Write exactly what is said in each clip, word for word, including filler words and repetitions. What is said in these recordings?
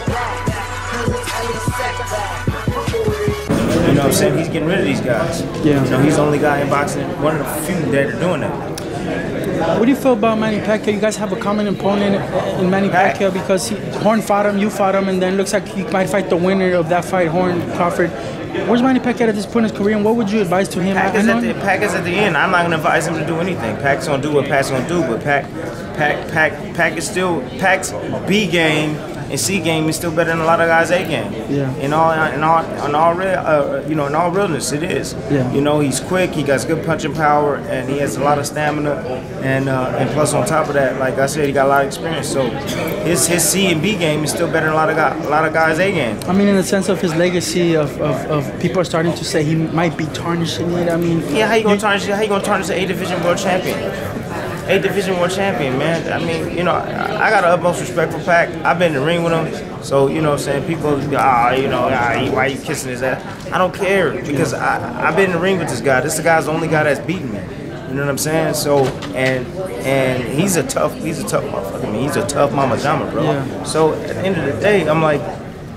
You know what I'm saying? He's getting rid of these guys. Yeah. You know, he's the only guy in boxing, one of the few that are doing that. What do you feel about Manny Pacquiao? You guys have a common opponent in Manny Pacquiao because he, Horn fought him, you fought him, and then it looks like he might fight the winner of that fight, Horn Crawford. Where's Manny Pacquiao at this point in his career, and what would you advise to him? Pac is, at the, Pac is at the end. I'm not going to advise him to do anything. Pac's going to do what Pac's going to do, but Pac, Pac, Pac, Pac is still, Pac's B game and C game is still better than a lot of guys' A game. Yeah. In all, in all, in all real, uh, you know, in all realness, it is. Yeah. You know, he's quick. He got good punching power, and he has a lot of stamina. And uh, and plus, on top of that, like I said, he got a lot of experience. So his his C and B game is still better than a lot of guys, a lot of guys' A game. I mean, in the sense of his legacy, of, of, of people are starting to say he might be tarnishing it. I mean, yeah, how you gonna tarnish it? How you gonna tarnish the A division world champion? A division world champion, man. I mean, you know, I, I got the utmost respect for Pac. I've been in the ring with him, so you know what I'm saying. People, ah, you know, ah, why are you kissing his ass? I don't care because I I've been in the ring with this guy. This guy's the only guy that's beaten me. You know what I'm saying? So and and he's a tough, he's a tough motherfucker. I mean, he's a tough mama jama, bro. Yeah. So at the end of the day, I'm like,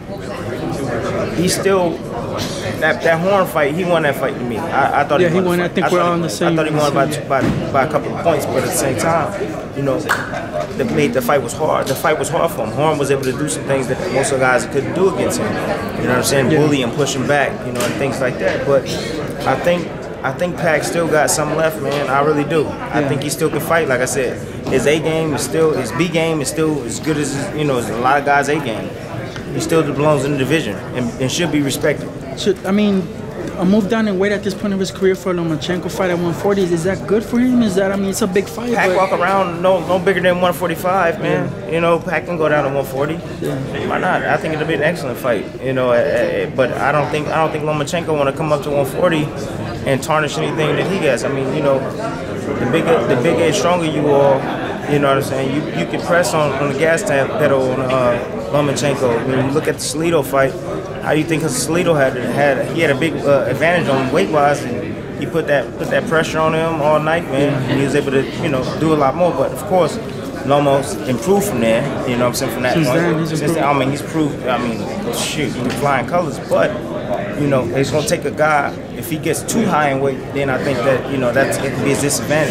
he's still. That, that Horn fight, he won that fight to me. I, I thought yeah, he won. he won. I think I we're on the same. I thought he won by, by by a couple of points, but at the same time, you know, the made the fight was hard. The fight was hard for him. Horn was able to do some things that most of the guys couldn't do against him. You know what I'm saying? Yeah. Bully and push him back, you know, and things like that. But I think I think Pac still got something left, man. I really do. I yeah. think he still can fight. Like I said, his A game is still, his B game is still as good as his, you know, as a lot of guys' A game. He still belongs in the division and, and should be respected. Should I mean? A move down in weight at this point of his career for a Lomachenko fight at one forty, is that good for him? Is that, I mean, it's a big fight. Pac but walk around no no bigger than one forty-five, man. Yeah. You know, Pac can go down to one forty. Yeah. Why not? I think it'll be an excellent fight. You know, but I don't think I don't think Lomachenko want to come up to one forty and tarnish anything that he gets. I mean, you know, the bigger the bigger and stronger you are, you know what I'm saying. You you can press on, on the gas tank pedal on uh, Lomachenko. When you look at the Salido fight. How do you think Salido had had he had a big uh, advantage on weight wise, and he put that put that pressure on him all night, man. And he was able to you know do a lot more. But of course, Lomo's improved from there. You know what I'm saying from that Since point. Then, he's Since then, I mean he's proved. I mean shoot, he's flying colors. But you know it's gonna take a guy if he gets too high in weight. Then I think that you know that's it can be his disadvantage.